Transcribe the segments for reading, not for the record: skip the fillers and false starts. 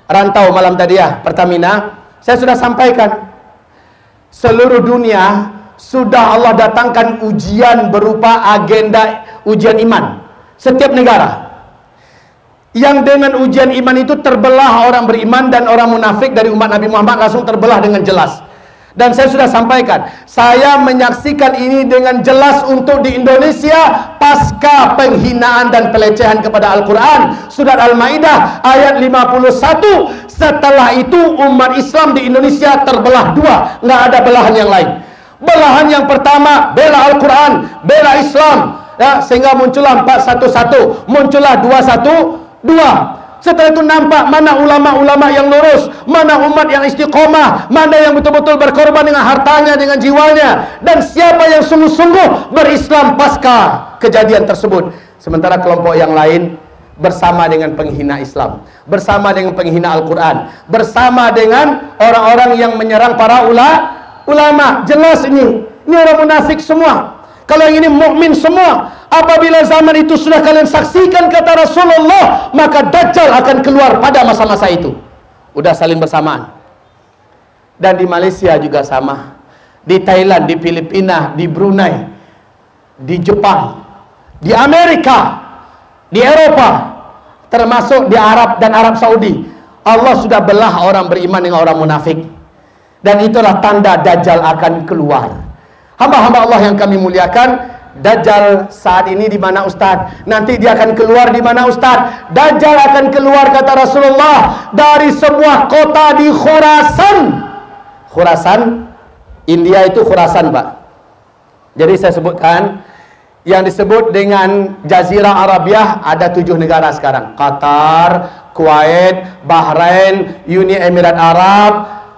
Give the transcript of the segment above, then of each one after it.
rantau malam tadi ya, Pertamina, saya sudah sampaikan, seluruh dunia sudah Allah datangkan ujian berupa agenda ujian iman. Setiap negara yang dengan ujian iman itu terbelah orang beriman dan orang munafik dari umat Nabi Muhammad langsung terbelah dengan jelas. Dan saya sudah sampaikan, saya menyaksikan ini dengan jelas untuk di Indonesia pasca penghinaan dan pelecehan kepada Al-Quran. Surat Al-Maidah ayat 51. Setelah itu umat Islam di Indonesia terbelah dua, nggak ada belahan yang lain. Belahan yang pertama bela Al-Quran, bela Islam, ya, sehingga muncullah 411, muncullah 212. Setelah itu nampak mana ulama-ulama yang lurus, mana umat yang istiqomah, mana yang betul-betul berkorban dengan hartanya, dengan jiwanya, dan siapa yang sungguh-sungguh berislam pasca kejadian tersebut. Sementara kelompok yang lain bersama dengan penghina Islam, bersama dengan penghina Al-Quran, bersama dengan orang-orang yang menyerang para ulama. Jelas ini orang munafik semua. Kalau yang ini mukmin semua. Apabila zaman itu sudah kalian saksikan, kata Rasulullah, maka Dajjal akan keluar pada masa-masa itu. Udah saling bersamaan. Dan di Malaysia juga sama, di Thailand, di Filipina, di Brunei, di Jepang, di Amerika, di Eropa, termasuk di Arab dan Arab Saudi. Allah sudah belah orang beriman dengan orang munafik. Dan itulah tanda Dajjal akan keluar. Hamba-hamba Allah yang kami muliakan, Dajjal saat ini di mana Ustaz? Nanti dia akan keluar di mana Ustaz? Dajjal akan keluar, kata Rasulullah, dari sebuah kota di Khurasan. Khurasan, India itu Khurasan, Pak. Jadi saya sebutkan, yang disebut dengan Jazirah Arabiah ada 7 negara sekarang. Qatar, Kuwait, Bahrain, Uni Emirat Arab,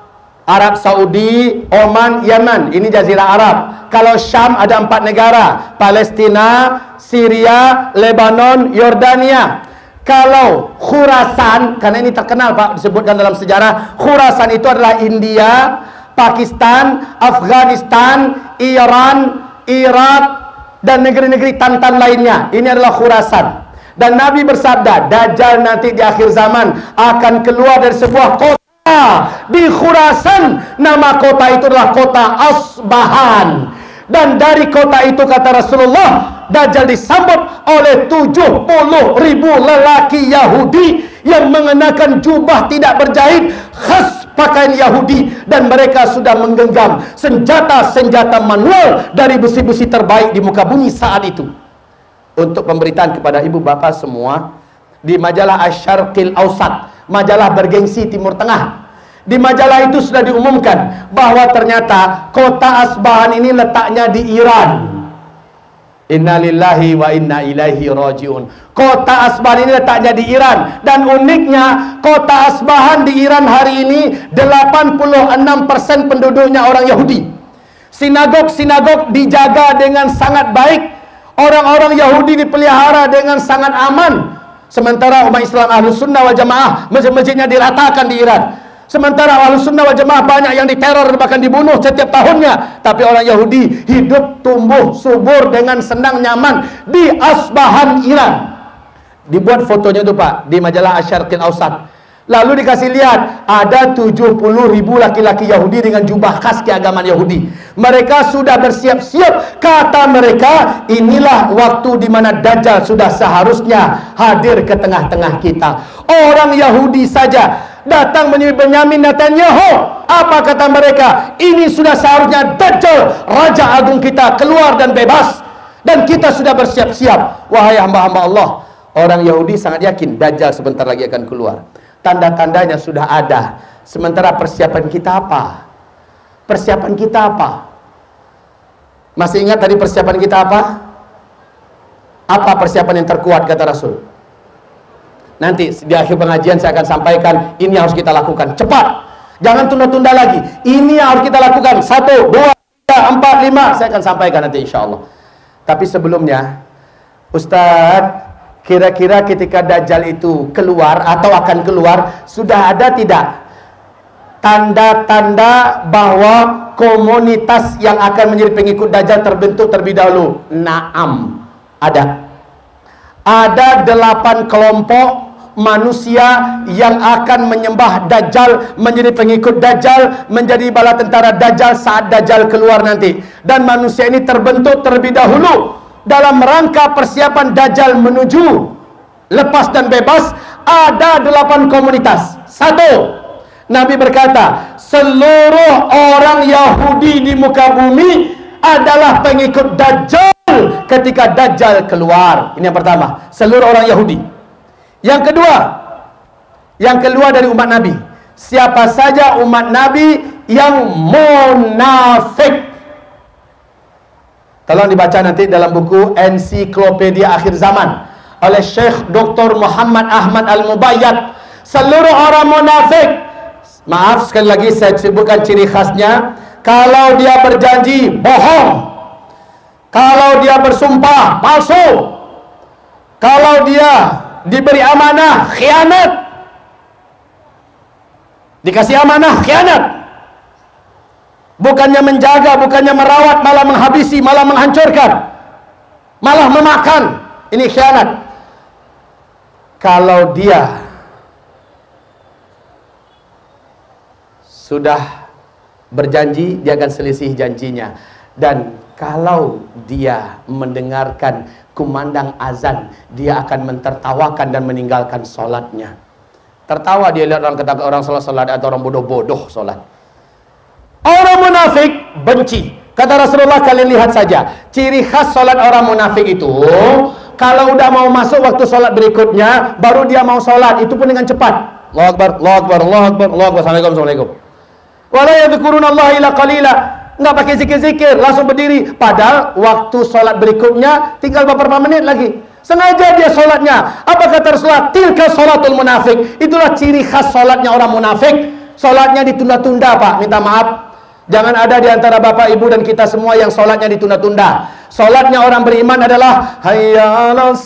Arab Saudi, Oman, Yaman. Ini Jazirah Arab. Kalau Syam ada 4 negara, Palestina, Syria, Lebanon, Yordania. Kalau Khurasan, karena ini terkenal Pak, disebutkan dalam sejarah, Khurasan itu adalah India, Pakistan, Afghanistan, Iran, Irak, dan negeri-negeri Tantan lainnya. Ini adalah Khurasan. Dan Nabi bersabda, Dajjal nanti di akhir zaman akan keluar dari sebuah kota di Khurasan. Nama kota itu adalah kota Asbahan. Dan dari kota itu, kata Rasulullah, Dajjal disambut oleh 70.000 lelaki Yahudi yang mengenakan jubah tidak berjahit khas pakaian Yahudi, dan mereka sudah menggenggam senjata-senjata manual dari besi-besi terbaik di muka bumi saat itu. Untuk pemberitaan kepada ibu bapak semua, di majalah Asy-Syarqil Awsat, majalah bergengsi Timur Tengah, di majalah itu sudah diumumkan bahwa ternyata kota Asbahan ini letaknya di Iran. Inna lillahi wa inna ilaihi rajiun. Kota Asbahan ini letaknya di Iran. Dan uniknya, kota Asbahan di Iran hari ini 86% penduduknya orang Yahudi. Sinagog-sinagog dijaga dengan sangat baik. Orang-orang Yahudi dipelihara dengan sangat aman. Sementara umat Islam Ahlus Sunnah wal Jamaah, masjid-masjidnya diratakan di Iran. Sementara Ahlus Sunnah wal Jamaah banyak yang diteror bahkan dibunuh setiap tahunnya. Tapi orang Yahudi hidup tumbuh subur dengan senang nyaman di Asbahan, Iran. Dibuat fotonya itu Pak di majalah Asy-Syarqil Awsat. Lalu dikasih lihat ada 70.000 laki-laki Yahudi dengan jubah khas keagamaan Yahudi. Mereka sudah bersiap-siap. Kata mereka, inilah waktu di mana Dajjal sudah seharusnya hadir ke tengah-tengah kita. Orang Yahudi saja datang menyebut Benyamin Netanyahu. Apa kata mereka? Ini sudah seharusnya Dajjal, Raja Agung kita, keluar dan bebas. Dan kita sudah bersiap-siap. Wahai hamba-hamba Allah, orang Yahudi sangat yakin Dajjal sebentar lagi akan keluar. Tanda-tandanya sudah ada. Sementara persiapan kita apa? Persiapan kita apa? Masih ingat tadi persiapan kita apa? Apa persiapan yang terkuat, kata Rasul? Nanti di akhir pengajian saya akan sampaikan, ini harus kita lakukan cepat, jangan tunda-tunda lagi. Ini yang harus kita lakukan. 1, 2, 3, 4, 5 saya akan sampaikan nanti insya Allah. Tapi sebelumnya, Ustadz, kira-kira ketika Dajjal itu keluar atau akan keluar, sudah ada tidak tanda-tanda bahwa komunitas yang akan menjadi pengikut Dajjal terbentuk terlebih dahulu? Naam, ada 8 kelompok manusia yang akan menyembah Dajjal, menjadi pengikut Dajjal, menjadi bala tentara Dajjal saat Dajjal keluar nanti. Dan manusia ini terbentuk terlebih dahulu dalam rangka persiapan Dajjal menuju lepas dan bebas. Ada 8 komunitas. 1, Nabi berkata, seluruh orang Yahudi di muka bumi adalah pengikut Dajjal ketika Dajjal keluar. Ini yang pertama, seluruh orang Yahudi. Yang kedua, yang keluar dari umat Nabi, siapa saja umat Nabi yang munafik. Tolong dibaca nanti dalam buku Ensiklopedia Akhir Zaman oleh Syekh Dr. Muhammad Ahmad Al-Mubayyad. Seluruh orang munafik, maaf sekali lagi saya sebutkan ciri khasnya, kalau dia berjanji bohong, kalau dia bersumpah palsu, kalau dia diberi amanah khianat, dikasih amanah khianat, bukannya menjaga, bukannya merawat, malah menghabisi, malah menghancurkan, malah memakan. Ini khianat. Kalau dia sudah berjanji, dia akan selisih janjinya. Dan kalau dia mendengarkan kumandang azan, dia akan mentertawakan dan meninggalkan solatnya. Tertawa dia lihat orang solat atau orang bodoh-bodoh solat. Orang munafik benci. Kata Rasulullah, kalian lihat saja ciri khas solat orang munafik itu, kalau udah mau masuk waktu solat berikutnya, baru dia mau solat, itu pun dengan cepat. Allahu Akbar, Allahu Akbar, Allahu Akbar, Allahu Akbar, Assalamualaikum. Wala yadhkurunallaha illa qalila. Nggak pakai zikir-zikir, langsung berdiri. Padahal waktu sholat berikutnya tinggal beberapa menit lagi. Sengaja dia sholatnya. Apa kata Rasulullah? Tilka sholatul munafik. Itulah ciri khas sholatnya orang munafik. Sholatnya ditunda-tunda, Pak. Minta maaf. Jangan ada di antara bapak, ibu, dan kita semua yang sholatnya ditunda-tunda. Sholatnya orang beriman adalah hayya 'alas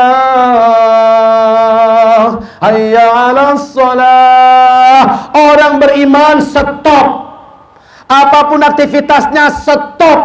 shalah, hayya 'alas shalah. Orang beriman stop. Apapun aktivitasnya stop.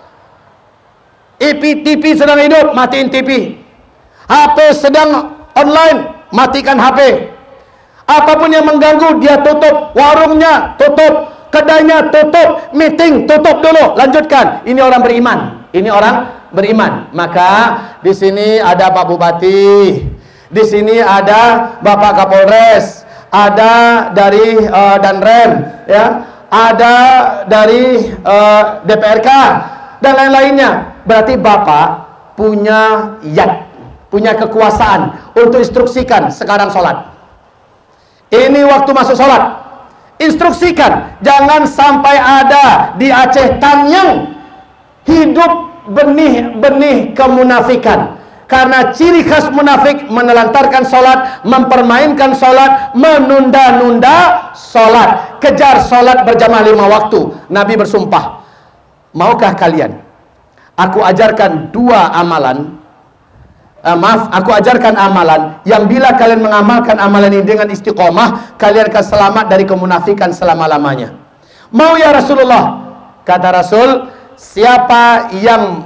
TV sedang hidup, matiin TV. HP sedang online, matikan HP. Apapun yang mengganggu dia tutup. Warungnya tutup, kedainya tutup, meeting tutup dulu, lanjutkan. Ini orang beriman. Ini orang beriman. Maka di sini ada Pak Bupati, di sini ada Bapak Kapolres, ada dari Danrem, ya, ada dari DPRK dan lain-lainnya. Berarti Bapak punya yad, punya kekuasaan untuk instruksikan sekarang sholat. Ini waktu masuk sholat, instruksikan. Jangan sampai ada di Aceh Tanyang hidup benih-benih kemunafikan. Karena ciri khas munafik menelantarkan sholat, mempermainkan sholat, menunda-nunda sholat, kejar sholat berjamaah 5 waktu. Nabi bersumpah, maukah kalian aku ajarkan 2 amalan, aku ajarkan amalan yang bila kalian mengamalkan amalan ini dengan istiqomah, kalian akan selamat dari kemunafikan selama-lamanya. Mau ya Rasulullah? Kata Rasul, siapa yang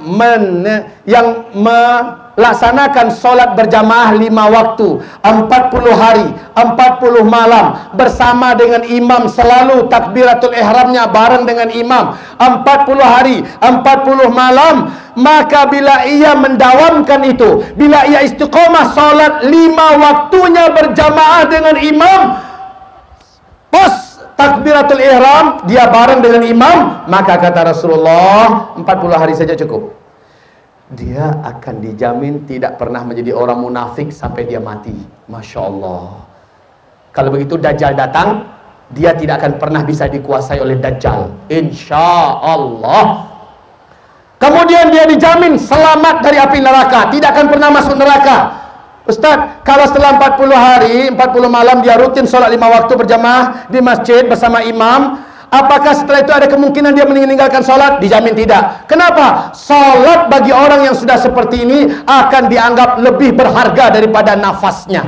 melaksanakan sholat berjamaah 5 waktu 40 hari 40 malam bersama dengan imam, selalu takbiratul ihramnya bareng dengan imam 40 hari 40 malam, maka bila ia mendawamkan itu, bila ia istiqomah sholat 5 waktunya berjamaah dengan imam, pas takbiratul ihram dia bareng dengan imam, maka kata Rasulullah 40 hari saja cukup. Dia akan dijamin tidak pernah menjadi orang munafik sampai dia mati. Masya Allah. Kalau begitu Dajjal datang, dia tidak akan pernah bisa dikuasai oleh Dajjal, insya Allah. Kemudian dia dijamin selamat dari api neraka, tidak akan pernah masuk neraka. Ustaz, kalau setelah 40 hari 40 malam dia rutin sholat 5 waktu berjamaah di masjid bersama imam, apakah setelah itu ada kemungkinan dia meninggalkan sholat? Dijamin tidak. Kenapa? Sholat bagi orang yang sudah seperti ini akan dianggap lebih berharga daripada nafasnya.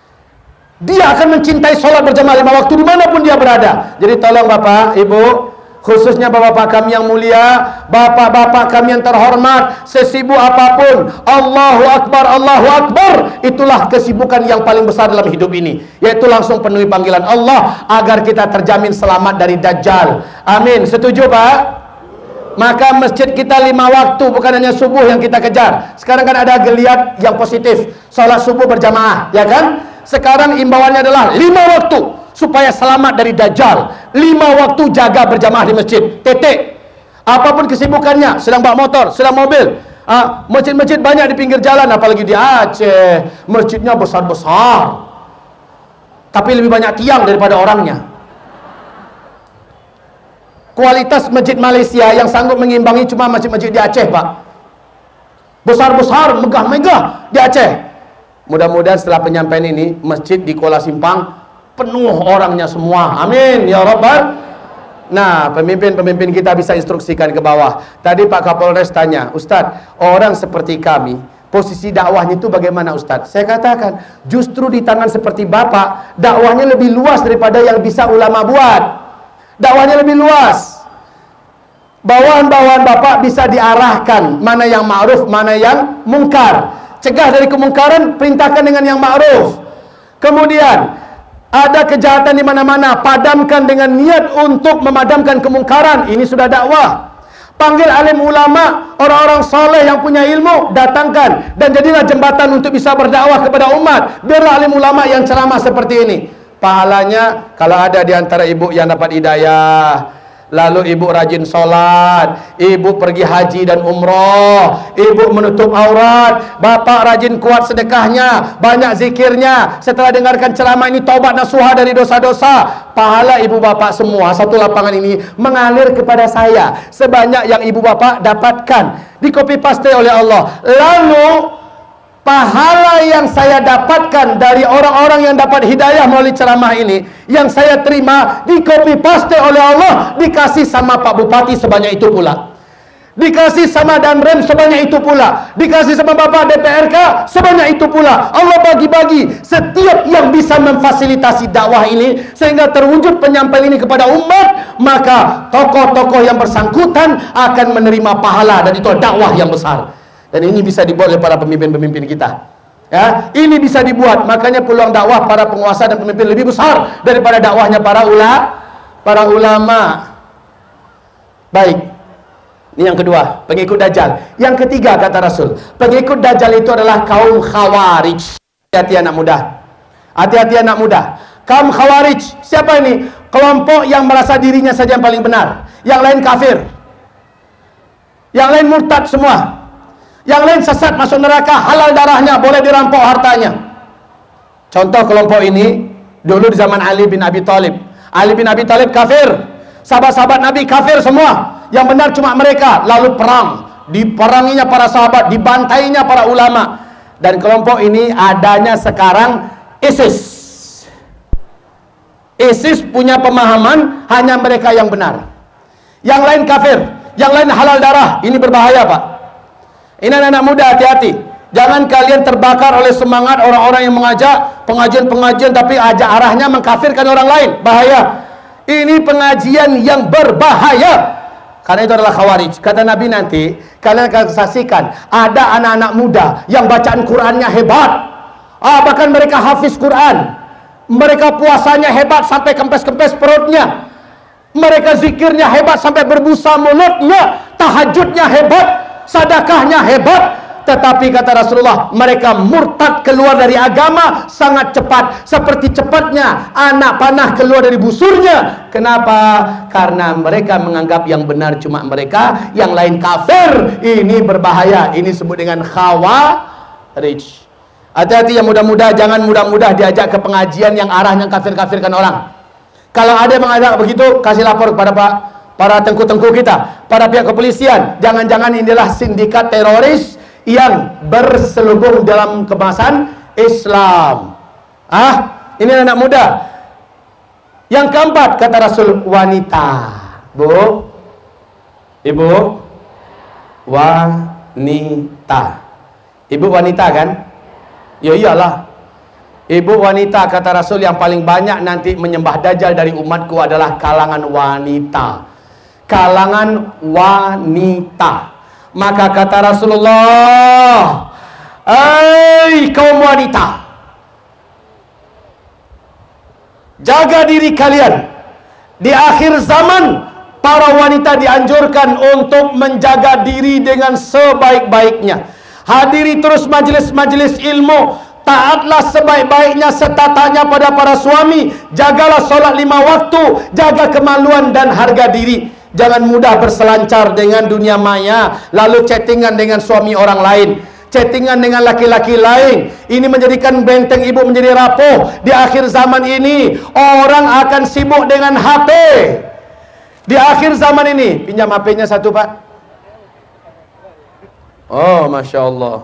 Dia akan mencintai sholat berjamaah 5 waktu dimanapun dia berada. Jadi tolong Bapak, Ibu, khususnya bapak-bapak kami yang mulia, bapak-bapak kami yang terhormat, sesibuk apapun, Allahu Akbar, itulah kesibukan yang paling besar dalam hidup ini, yaitu langsung penuhi panggilan Allah agar kita terjamin selamat dari Dajjal. Amin. Setuju Pak? Maka masjid kita 5 waktu, bukan hanya subuh yang kita kejar. Sekarang kan ada geliat yang positif, sholat subuh berjamaah, ya kan? Sekarang imbauannya adalah 5 waktu supaya selamat dari Dajjal. 5 waktu jaga berjamaah di masjid. Titik. Apapun kesibukannya, sedang bawa motor, sedang mobil. Masjid-masjid banyak di pinggir jalan, apalagi di Aceh. Masjidnya besar-besar, tapi lebih banyak tiang daripada orangnya. Kualitas masjid Malaysia yang sanggup mengimbangi cuma masjid-masjid di Aceh, Pak. Besar-besar, megah-megah di Aceh. Mudah-mudahan setelah penyampaian ini, masjid di Kuala Simpang penuh orangnya semua. Amin ya Rabbal. Nah, pemimpin-pemimpin kita bisa instruksikan ke bawah. Tadi Pak Kapolres tanya, Ustadz, orang seperti kami, posisi dakwahnya itu bagaimana Ustadz? Saya katakan, justru di tangan seperti Bapak, dakwahnya lebih luas daripada yang bisa ulama buat. Dakwahnya lebih luas. Bawahan-bawahan Bapak bisa diarahkan, mana yang ma'ruf, mana yang mungkar. Cegah dari kemungkaran, perintahkan dengan yang ma'ruf. Kemudian ada kejahatan di mana-mana, padamkan dengan niat untuk memadamkan kemungkaran. Ini sudah dakwah. Panggil alim ulama, orang-orang soleh yang punya ilmu, datangkan dan jadilah jembatan untuk bisa berdakwah kepada umat. Biarlah alim ulama yang ceramah seperti ini. Pahalanya kalau ada di antara ibu yang dapat hidayah, lalu ibu rajin sholat, ibu pergi haji dan umroh, ibu menutup aurat, bapak rajin kuat sedekahnya, banyak zikirnya, setelah dengarkan ceramah ini taubat nasuha dari dosa-dosa, pahala ibu bapak semua satu lapangan ini mengalir kepada saya sebanyak yang ibu bapak dapatkan, di copy paste oleh Allah. Lalu pahala yang saya dapatkan dari orang-orang yang dapat hidayah melalui ceramah ini, yang saya terima, di copy paste oleh Allah, dikasih sama Pak Bupati sebanyak itu pula, dikasih sama Danrem sebanyak itu pula, dikasih sama Bapak DPRK sebanyak itu pula. Allah bagi-bagi setiap yang bisa memfasilitasi dakwah ini sehingga terwujud penyampaian ini kepada umat, maka tokoh-tokoh yang bersangkutan akan menerima pahala, dan itu dakwah yang besar. Dan ini bisa dibuat oleh para pemimpin-pemimpin kita. Ya, ini bisa dibuat. Makanya peluang dakwah para penguasa dan pemimpin lebih besar daripada dakwahnya para ulama. Baik. Ini yang kedua, pengikut Dajjal. Yang ketiga kata Rasul, pengikut Dajjal itu adalah kaum Khawarij. Hati-hati anak muda. Hati-hati anak muda. Kaum Khawarij, siapa ini? Kelompok yang merasa dirinya saja yang paling benar. Yang lain kafir. Yang lain murtad semua. Yang lain sesat, masuk neraka, halal darahnya, boleh dirampok hartanya. Contoh kelompok ini dulu di zaman Ali bin Abi Thalib. Ali bin Abi Thalib kafir, sahabat-sahabat Nabi kafir semua, yang benar cuma mereka. Lalu perang, diperanginya para sahabat, dibantainya para ulama. Dan kelompok ini adanya sekarang ISIS. ISIS punya pemahaman hanya mereka yang benar, yang lain kafir, yang lain halal darah. Ini berbahaya Pak. Ini anak-anak muda, hati-hati. Jangan kalian terbakar oleh semangat orang-orang yang mengajak pengajian-pengajian tapi ajak arahnya mengkafirkan orang lain. Bahaya. Ini pengajian yang berbahaya. Karena itu adalah Khawarij. Kata Nabi, nanti kalian akan saksikan ada anak-anak muda yang bacaan Qur'annya hebat. Bahkan mereka hafiz Qur'an. Mereka puasanya hebat sampai kempes-kempes perutnya. Mereka zikirnya hebat sampai berbusa mulutnya. Tahajudnya hebat. Sedekahnya hebat, tetapi kata Rasulullah, mereka murtad keluar dari agama sangat cepat, seperti cepatnya anak panah keluar dari busurnya. Kenapa? Karena mereka menganggap yang benar cuma mereka, yang lain kafir. Ini berbahaya. Ini disebut dengan Khawarij. Hati-hati yang muda-muda, jangan mudah-mudah diajak ke pengajian yang arahnya kafir-kafirkan orang. Kalau ada yang mengajak begitu, kasih lapor kepada para tengku-tengku kita, para pihak kepolisian. Jangan-jangan inilah sindikat teroris yang berselubung dalam kemasan Islam. Ini anak muda. Yang keempat kata Rasul, wanita. Bu, ibu, wanita. Ibu wanita kan? Ya iyalah. Ibu wanita kata Rasul yang paling banyak nanti menyembah Dajjal dari umatku adalah kalangan wanita. kalangan wanita. Maka kata Rasulullah, "Hai kaum wanita, jaga diri kalian. Di akhir zaman, para wanita dianjurkan untuk menjaga diri dengan sebaik-baiknya. Hadiri terus majelis-majelis ilmu, taatlah sebaik-baiknya setatanya pada para suami, jagalah solat 5 waktu, jaga kemaluan dan harga diri. Jangan mudah berselancar dengan dunia maya, lalu chattingan dengan suami orang lain, chattingan dengan laki-laki lain. Ini menjadikan benteng ibu menjadi rapuh. Di akhir zaman ini, orang akan sibuk dengan HP. Di akhir zaman ini, pinjam HP-nya satu, Pak. Oh, Masya Allah.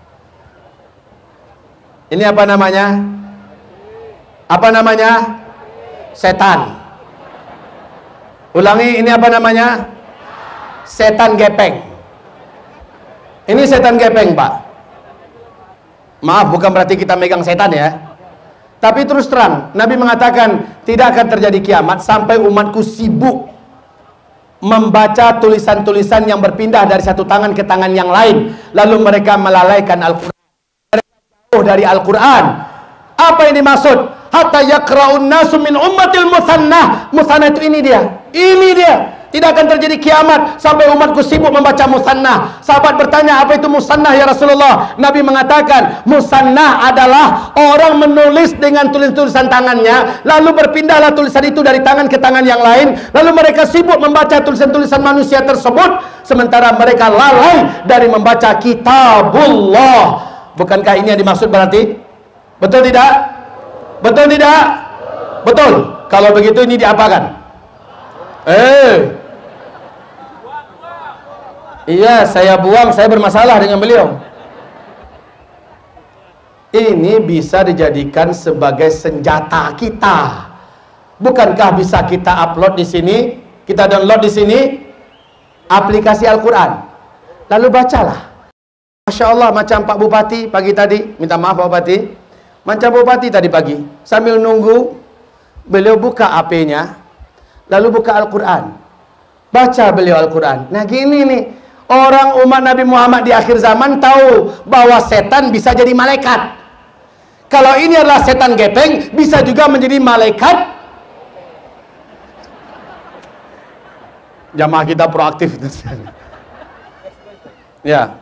Ini apa namanya? Apa namanya? Setan. Ulangi, ini apa namanya? Setan gepeng. Ini setan gepeng, Pak. Maaf, bukan berarti kita megang setan ya. Tapi terus terang, Nabi mengatakan tidak akan terjadi kiamat sampai umatku sibuk membaca tulisan-tulisan yang berpindah dari satu tangan ke tangan yang lain, lalu mereka melalaikan Al-Quran. Mereka jauh dari Al-Quran. Apa yang dimaksud? Hatta yakra'un nasu min ummatil musannah. Musannah itu ini dia. Ini dia. Tidak akan terjadi kiamat sampai umatku sibuk membaca musannah. Sahabat bertanya, apa itu musannah ya Rasulullah? Nabi mengatakan, musannah adalah orang menulis dengan tulisan tangannya, lalu berpindahlah tulisan itu dari tangan ke tangan yang lain, lalu mereka sibuk membaca tulisan-tulisan manusia tersebut, sementara mereka lalai dari membaca kitabullah. Bukankah ini yang dimaksud berarti? Betul tidak? Betul tidak? Betul. Kalau begitu ini diapakan? Iya, saya buang, saya bermasalah dengan beliau. Ini bisa dijadikan sebagai senjata kita. Bukankah bisa kita upload di sini, kita download di sini aplikasi Al-Quran, lalu bacalah. Masya Allah, macam Pak Bupati pagi tadi, minta maaf Pak Bupati, macam Bupati tadi pagi, sambil nunggu, beliau buka HP-nya, lalu buka Al-Quran, baca beliau Al-Quran. Nah gini nih, orang umat Nabi Muhammad di akhir zaman tahu bahwa setan bisa jadi malaikat. Kalau ini adalah setan gepeng, bisa juga menjadi malaikat. Jamaah kita proaktif. Ya.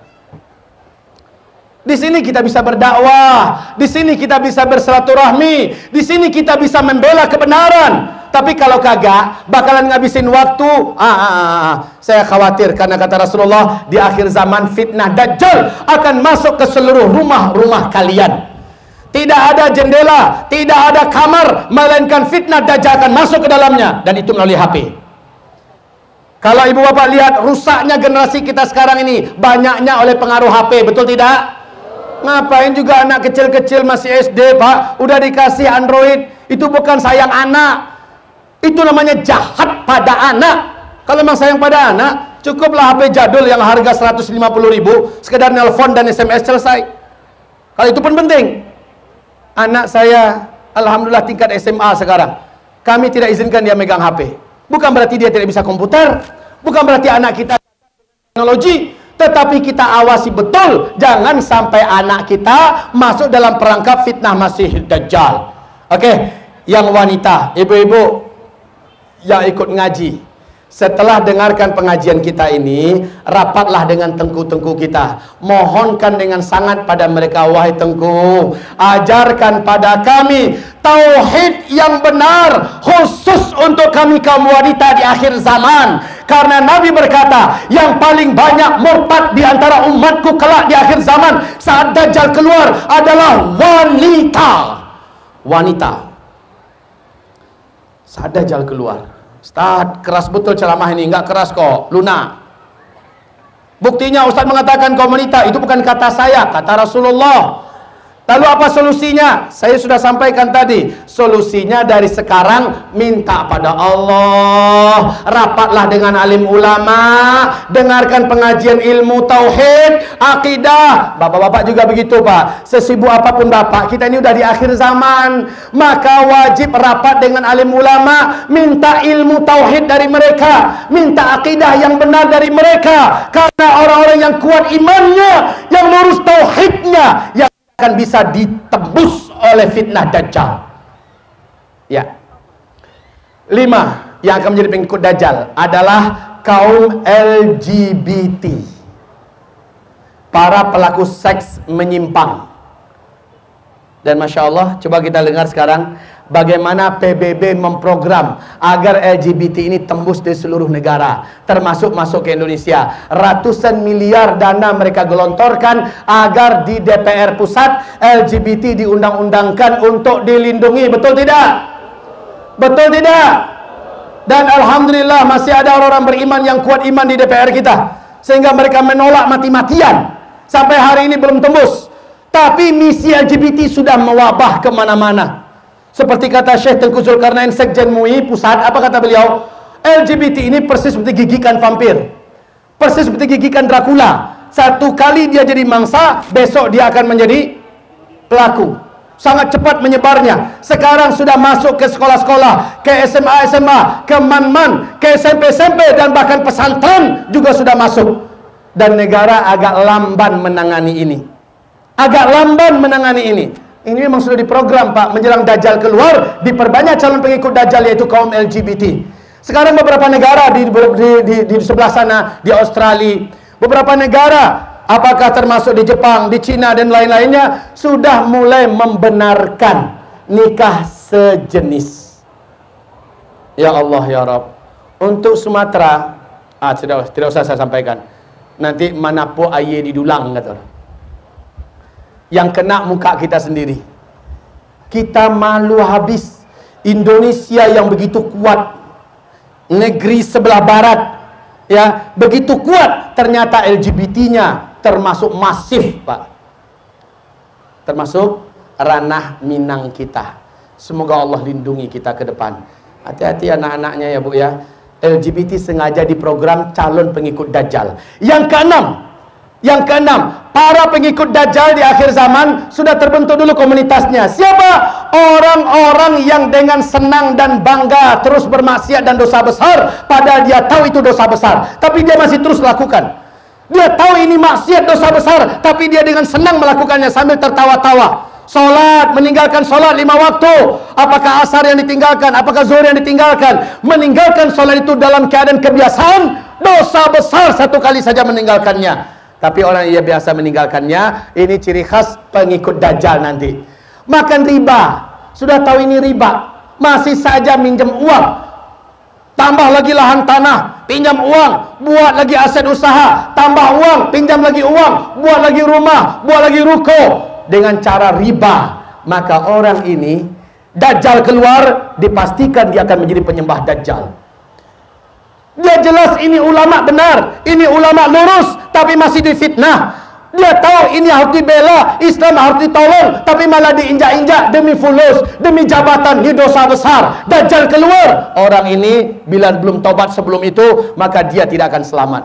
Di sini kita bisa berdakwah, di sini kita bisa bersilaturahmi, di sini kita bisa membela kebenaran. Tapi kalau kagak, bakalan ngabisin waktu. Saya khawatir karena kata Rasulullah, di akhir zaman fitnah Dajjal akan masuk ke seluruh rumah-rumah kalian. Tidak ada jendela, tidak ada kamar, melainkan fitnah Dajjal akan masuk ke dalamnya, dan itu melalui HP. Kalau ibu bapak lihat rusaknya generasi kita sekarang ini, banyaknya oleh pengaruh HP, betul tidak? Ngapain juga anak kecil-kecil masih SD, Pak, udah dikasih Android. Itu bukan sayang anak, itu namanya jahat pada anak. Kalau memang sayang pada anak, cukuplah HP jadul yang harga 150.000, sekedar nelpon dan SMS selesai. Kalau itu pun penting. Anak saya alhamdulillah tingkat SMA sekarang, kami tidak izinkan dia megang HP. Bukan berarti dia tidak bisa komputer, bukan berarti anak kita teknologi, tetapi kita awasi betul, jangan sampai anak kita masuk dalam perangkap fitnah Masih Dajjal. Oke, yang wanita, ibu-ibu yang ikut ngaji, setelah dengarkan pengajian kita ini, rapatlah dengan tengku-tengku kita, mohonkan dengan sangat pada mereka, wahai tengku, ajarkan pada kami tauhid yang benar, khusus untuk kami kaum wanita di akhir zaman. Karena Nabi berkata, yang paling banyak murtad di antara umatku kelak di akhir zaman saat Dajjal keluar adalah wanita. Wanita. Saat Dajjal keluar. Ustaz, keras betul ceramah ini. Enggak keras kok, lunak. Buktinya Ustaz mengatakan kaum wanita, itu bukan kata saya, kata Rasulullah. Lalu apa solusinya? Saya sudah sampaikan tadi. Solusinya dari sekarang minta pada Allah, rapatlah dengan alim ulama, dengarkan pengajian ilmu tauhid, akidah. Bapak-bapak juga begitu, Pak. Sesibuk apapun Bapak, kita ini udah di akhir zaman, maka wajib rapat dengan alim ulama, minta ilmu tauhid dari mereka, minta akidah yang benar dari mereka. Karena orang-orang yang kuat imannya, yang lurus tauhidnya, yang akan bisa ditembus oleh fitnah Dajjal. Ya. 5 yang akan menjadi pengikut Dajjal adalah kaum LGBT, para pelaku seks menyimpang. Dan Masya Allah, coba kita dengar sekarang bagaimana PBB memprogram agar LGBT ini tembus di seluruh negara, termasuk masuk ke Indonesia. Ratusan miliar dana mereka gelontorkan agar di DPR pusat LGBT diundang-undangkan untuk dilindungi. Betul tidak? Betul tidak? Dan Alhamdulillah masih ada orang-orang beriman yang kuat iman di DPR kita, sehingga mereka menolak mati-matian. Sampai hari ini belum tembus. Tapi misi LGBT sudah mewabah kemana-mana. Seperti kata Syekh Tengku Zulkarnain, Sekjen MUI pusat, apa kata beliau? LGBT ini persis seperti gigikan vampir, persis seperti gigikan Dracula. Satu kali dia jadi mangsa, besok dia akan menjadi pelaku. Sangat cepat menyebarnya. Sekarang sudah masuk ke sekolah-sekolah, ke SMA-SMA, ke man-man, ke SMP-SMP, dan bahkan pesantren juga sudah masuk. Dan negara agak lamban menangani ini. Agak lamban menangani ini. Ini memang sudah diprogram, Pak. Menjelang Dajjal keluar, diperbanyak calon pengikut Dajjal, yaitu kaum LGBT. Sekarang beberapa negara di sebelah sana, di Australia, beberapa negara, apakah termasuk di Jepang, di Cina, dan lain-lainnya, sudah mulai membenarkan nikah sejenis. Ya Allah, ya Rabb. Untuk Sumatera, tidak usah saya sampaikan. Nanti mana po aye didulang, kata orang. Yang kena muka kita sendiri. Kita malu habis. Indonesia yang begitu kuat, negeri sebelah barat, ya, begitu kuat, ternyata LGBT-nya termasuk masif, Pak. Termasuk ranah Minang kita. Semoga Allah lindungi kita ke depan. Hati-hati anak-anaknya ya, Bu, ya. LGBT sengaja diprogram calon pengikut Dajjal. Yang keenam, para pengikut Dajjal di akhir zaman sudah terbentuk dulu komunitasnya. Siapa? Orang-orang yang dengan senang dan bangga terus bermaksiat dan dosa besar, padahal dia tahu itu dosa besar, tapi dia masih terus lakukan. Dia tahu ini maksiat, dosa besar, tapi dia dengan senang melakukannya sambil tertawa-tawa. Solat, meninggalkan solat 5 waktu. Apakah asar yang ditinggalkan? Apakah zuhur yang ditinggalkan? Meninggalkan solat itu dalam keadaan kebiasaan, dosa besar satu kali saja meninggalkannya. Tapi orang yang biasa meninggalkannya, ini ciri khas pengikut Dajjal nanti. Makan riba, sudah tahu ini riba, masih saja minjem uang, tambah lagi lahan tanah, pinjam uang, buat lagi aset usaha, tambah uang, pinjam lagi uang, buat lagi rumah, buat lagi ruko, dengan cara riba. Maka orang ini, Dajjal keluar, dipastikan dia akan menjadi penyembah Dajjal. Dia jelas ini ulama benar, ini ulama lurus, tapi masih difitnah. Dia tahu ini harus dibela, Islam harus ditolong, tapi malah diinjak-injak demi fulus, demi jabatan. Ini dosa besar. Dajjal keluar, orang ini bila belum taubat sebelum itu, maka dia tidak akan selamat.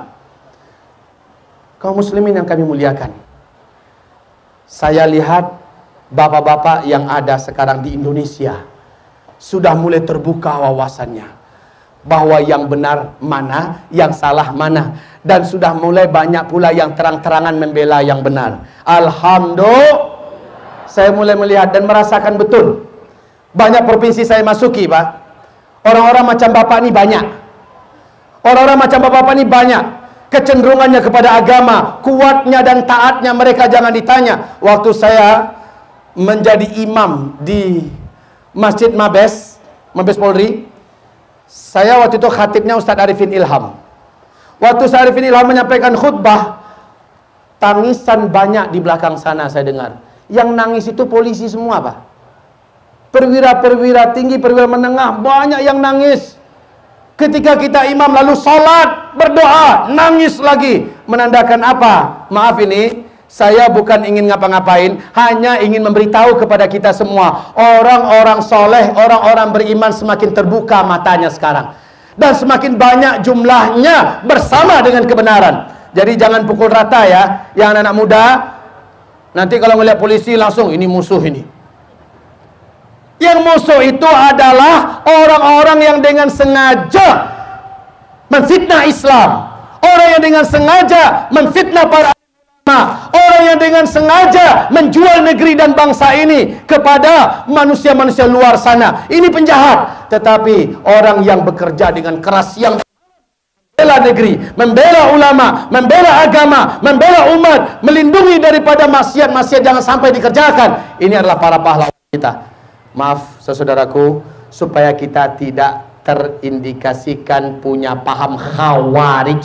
Kaum muslimin yang kami muliakan, saya lihat bapak-bapak yang ada sekarang di Indonesia sudah mulai terbuka wawasannya, bahwa yang benar mana, yang salah mana, dan sudah mulai banyak pula yang terang-terangan membela yang benar. Alhamdulillah, saya mulai melihat dan merasakan betul. Banyak provinsi saya masuki, Pak, orang-orang macam bapak ini banyak. Orang-orang macam bapak ini banyak. Kecenderungannya kepada agama, kuatnya dan taatnya mereka jangan ditanya. Waktu saya menjadi imam di Masjid Mabes Polri, saya waktu itu khatibnya Ustadz Arifin Ilham. Waktu Ustadz Arifin Ilham menyampaikan khutbah, tangisan banyak di belakang sana saya dengar. Yang nangis itu polisi semua, Pak. Perwira-perwira tinggi, perwira menengah, banyak yang nangis. Ketika kita imam lalu sholat, berdoa, nangis lagi. Menandakan apa? Maaf ini, Saya bukan ingin ngapa-ngapain, hanya ingin memberitahu kepada kita semua, orang-orang soleh, orang-orang beriman semakin terbuka matanya sekarang, dan semakin banyak jumlahnya bersama dengan kebenaran. Jadi jangan pukul rata ya, yang anak-anak muda. Nanti kalau melihat polisi langsung ini musuh ini. Yang musuh itu adalah orang-orang yang dengan sengaja menfitnah Islam, orang yang dengan sengaja menfitnah para ulama, orang yang dengan sengaja menjual negeri dan bangsa ini kepada manusia-manusia luar sana. Ini penjahat. Tetapi orang yang bekerja dengan keras, yang membela negeri, membela ulama, membela agama, membela umat, melindungi daripada maksiat-maksiat jangan sampai dikerjakan, ini adalah para pahlawan kita. Maaf saudaraku, supaya kita tidak terindikasikan punya paham khawarij,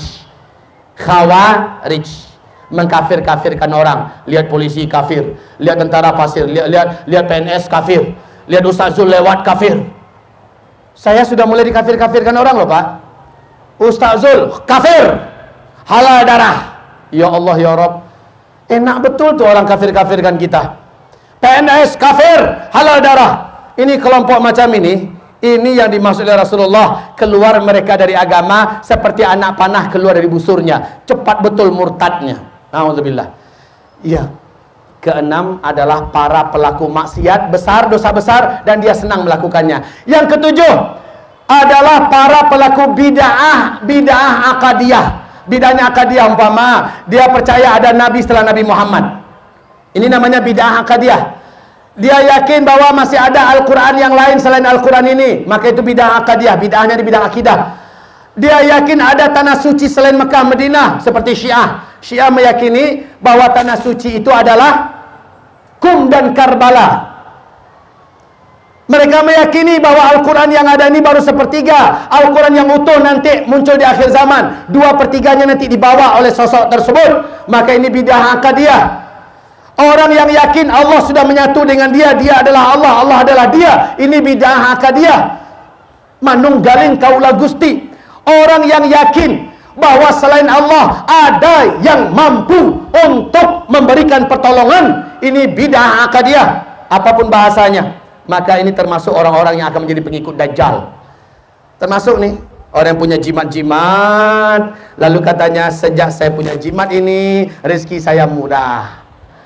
mengkafir-kafirkan orang. Lihat polisi kafir, lihat tentara kafir, lihat PNS kafir, lihat Ustazul lewat kafir. Saya sudah mulai dikafir-kafirkan orang loh Pak. Ustazul kafir, halal darah. Ya Allah ya Rabb, enak betul tuh orang kafir-kafirkan kita. PNS kafir, halal darah. Ini kelompok macam ini yang dimaksud oleh Rasulullah, keluar mereka dari agama seperti anak panah keluar dari busurnya, cepat betul murtadnya. Alhamdulillah. Ya. Keenam adalah para pelaku maksiat besar, dosa besar, dan dia senang melakukannya. Yang ketujuh adalah para pelaku bid'ah akadiyah. Bid'ahnya akadiyah, umpama dia percaya ada nabi setelah Nabi Muhammad. Ini namanya bid'ah akadiyah. Dia yakin bahwa masih ada Al-Quran yang lain selain Al-Quran ini, maka itu bid'ah akadiyah. Bid'ahnya di bid'ah akidah. Dia yakin ada tanah suci selain Mekah, Madinah, seperti Syiah. Syiah meyakini bahwa tanah suci itu adalah Qum dan Karbala. Mereka meyakini bahwa Al-Quran yang ada ini baru sepertiga. Al-Quran yang utuh nanti muncul di akhir zaman, 2/3-nya nanti dibawa oleh sosok tersebut. Maka ini bid'ah akadiyah. Orang yang yakin Allah sudah menyatu dengan dia, dia adalah Allah, Allah adalah dia, ini bid'ah akadiyah. Manunggaling kaula Gusti. Orang yang yakin bahwa selain Allah ada yang mampu untuk memberikan pertolongan, ini bid'ah akadiyah. Apapun bahasanya, maka ini termasuk orang-orang yang akan menjadi pengikut Dajjal. Termasuk nih orang yang punya jimat-jimat, lalu katanya sejak saya punya jimat ini rezeki saya mudah.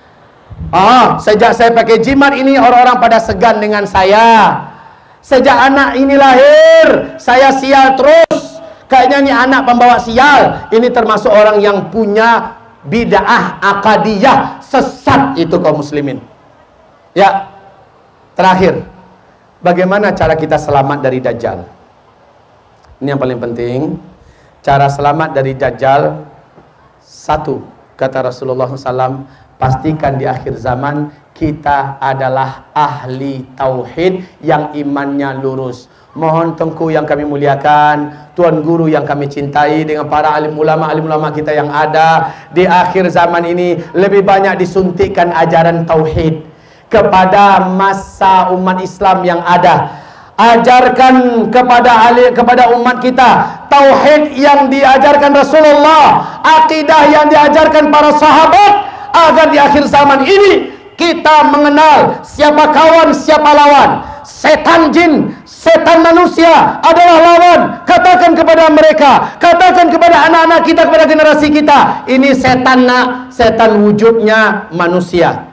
Sejak saya pakai jimat ini orang-orang pada segan dengan saya. Sejak anak ini lahir saya sial terus, kayaknya ini anak pembawa sial. Ini termasuk orang yang punya bid'ah akadiyah, sesat itu kaum muslimin. Ya, terakhir, bagaimana cara kita selamat dari Dajjal? Ini yang paling penting. Cara selamat dari Dajjal, satu, kata Rasulullah SAW, pastikan di akhir zaman kita adalah ahli tauhid yang imannya lurus. Mohon Tengku yang kami muliakan, Tuan Guru yang kami cintai, dengan para alim ulama kita yang ada di akhir zaman ini, lebih banyak disuntikkan ajaran tauhid kepada masa umat Islam yang ada. Ajarkan kepada umat kita tauhid yang diajarkan Rasulullah, akidah yang diajarkan para sahabat, agar di akhir zaman ini kita mengenal siapa kawan, siapa lawan. Setan jin, setan manusia adalah lawan. Katakan kepada mereka, katakan kepada anak-anak kita, kepada generasi kita, ini setan nak, setan wujudnya manusia.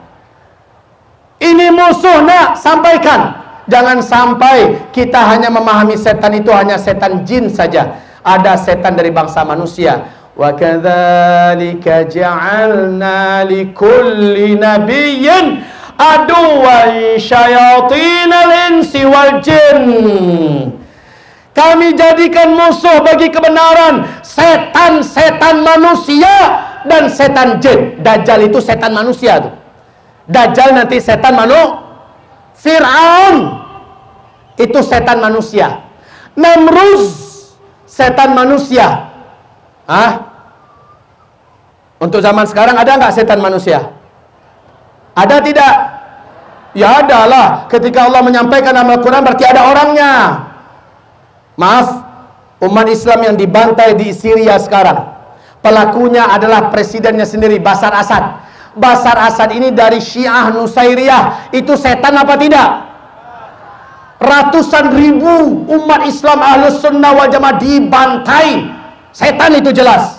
Ini musuh nak, sampaikan. Jangan sampai kita hanya memahami setan itu hanya setan jin saja. Ada setan dari bangsa manusia. Wa kadzalika ja'alna likulli nabiyyin aduwwan syayatinal insi wal jin. Kami jadikan musuh bagi kebenaran setan-setan manusia dan setan jin. Dajjal itu setan manusia tuh. Dajjal nanti setan manusia. Fir'aun itu setan manusia. Namruz setan manusia. Untuk zaman sekarang ada nggak setan manusia? Ada tidak? Ya adalah. Ketika Allah menyampaikan dalam Al-Quran berarti ada orangnya. Maaf, umat Islam yang dibantai di Syria sekarang, pelakunya adalah presidennya sendiri, Bashar Assad. Bashar Asad ini dari Syiah Nusairiyah. Itu setan apa tidak? Ratusan ribu umat Islam Ahlus Sunnah wal Jamaah dibantai. Setan itu jelas.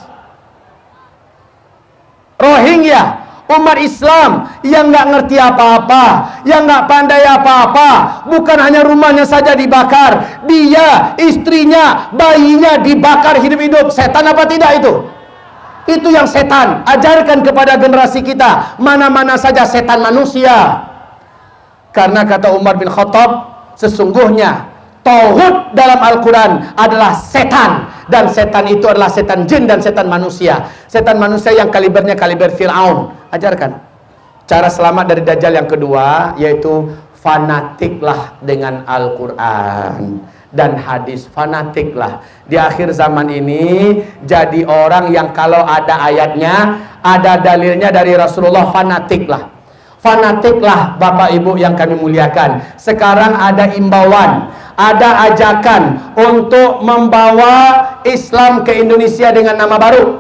Rohingya, umat Islam yang nggak ngerti apa-apa, yang nggak pandai apa-apa, bukan hanya rumahnya saja dibakar, dia, istrinya, bayinya dibakar hidup-hidup. Setan apa tidak itu? Itu yang setan. Ajarkan kepada generasi kita, mana-mana saja setan manusia. Karena kata Umar bin Khattab, sesungguhnya tauhid dalam Al-Quran adalah setan, dan setan itu adalah setan jin dan setan manusia. Setan manusia yang kalibernya kaliber Fir'aun. Ajarkan cara selamat dari Dajjal yang kedua, yaitu fanatiklah dengan Al-Quran dan hadis. Fanatiklah di akhir zaman ini, jadi orang yang kalau ada ayatnya, ada dalilnya dari Rasulullah, fanatiklah. Fanatiklah Bapak Ibu yang kami muliakan. Sekarang ada imbauan, ada ajakan untuk membawa Islam ke Indonesia dengan nama baru.